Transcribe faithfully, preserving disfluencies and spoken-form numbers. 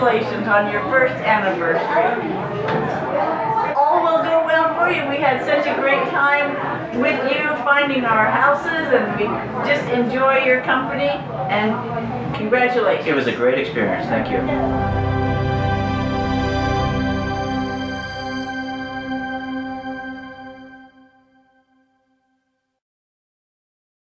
congratulations on your first anniversary. All will go well for you. We had such a great time with you finding our houses, and we just enjoy your company, and congratulations. It was a great experience. Thank you.